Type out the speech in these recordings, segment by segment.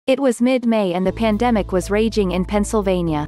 It was mid-May and the pandemic was raging in Pennsylvania.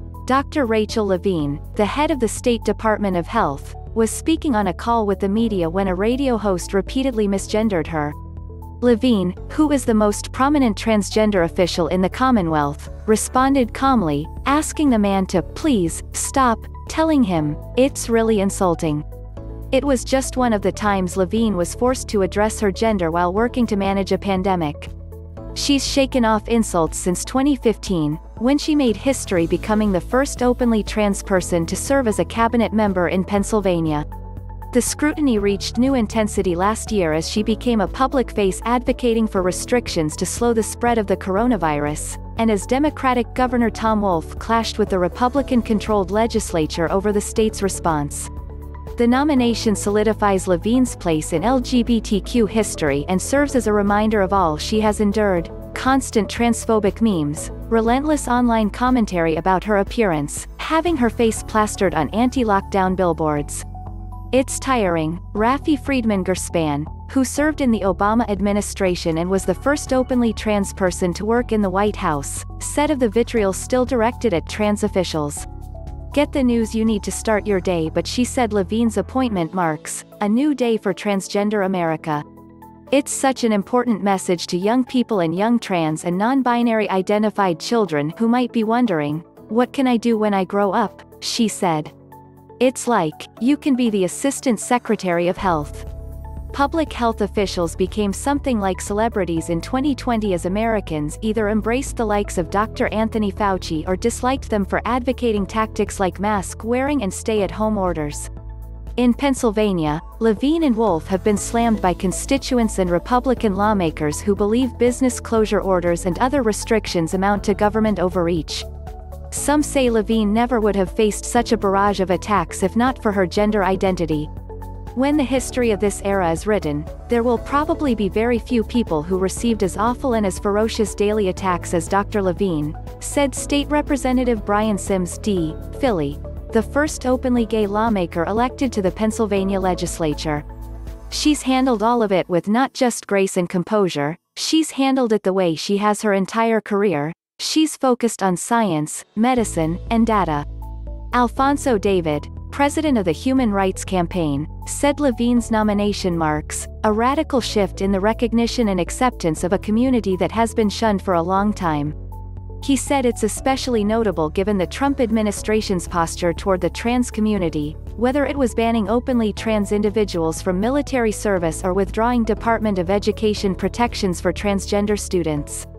Dr. Rachel Levine, the head of the State Department of Health, was speaking on a call with the media when a radio host repeatedly misgendered her. Levine, who is the most prominent transgender official in the Commonwealth, responded calmly, asking the man to please stop, telling him, "It's really insulting." It was just one of the times Levine was forced to address her gender while working to manage a pandemic. She's shaken off insults since 2015, when she made history becoming the first openly trans person to serve as a cabinet member in Pennsylvania. The scrutiny reached new intensity last year as she became a public face advocating for restrictions to slow the spread of the coronavirus, and as Democratic Governor Tom Wolf clashed with the Republican-controlled legislature over the state's response. The nomination solidifies Levine's place in LGBTQ history and serves as a reminder of all she has endured: constant transphobic memes, relentless online commentary about her appearance, having her face plastered on anti-lockdown billboards. It's tiring, Raffi Freedman-Gurspan, who served in the Obama administration and was the first openly trans person to work in the White House, said of the vitriol still directed at trans officials. "Get the news you need to start your day," but she said Levine's appointment marks a new day for transgender America. "It's such an important message to young people and young trans and non-binary identified children who might be wondering, what can I do when I grow up?" she said. "It's like, you can be the Assistant Secretary of Health." Public health officials became something like celebrities in 2020 as Americans either embraced the likes of Dr. Anthony Fauci or disliked them for advocating tactics like mask wearing and stay-at-home orders. In Pennsylvania, Levine and Wolf have been slammed by constituents and Republican lawmakers who believe business closure orders and other restrictions amount to government overreach. Some say Levine never would have faced such a barrage of attacks if not for her gender identity. When the history of this era is written, there will probably be very few people who received as awful and as ferocious daily attacks as Dr. Levine, said State Representative Brian Sims D. Philly, the first openly gay lawmaker elected to the Pennsylvania legislature. "She's handled all of it with not just grace and composure, she's handled it the way she has her entire career. She's focused on science, medicine, and data." Alphonso David, president of the Human Rights Campaign, said Levine's nomination marks a radical shift in the recognition and acceptance of a community that has been shunned for a long time. He said it's especially notable given the Trump administration's posture toward the trans community, whether it was banning openly trans individuals from military service or withdrawing Department of Education protections for transgender students.